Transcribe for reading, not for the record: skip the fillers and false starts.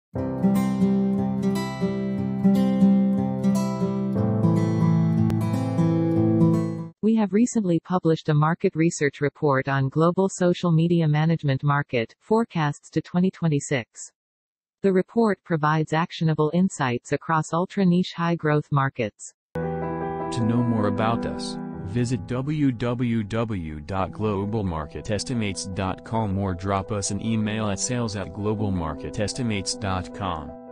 We have recently published a market research report on global social media management market forecasts to 2026. The report provides actionable insights across ultra-niche high-growth markets. To know more about us, visit www.globalmarketestimates.com or drop us an email at sales@globalmarketestimates.com.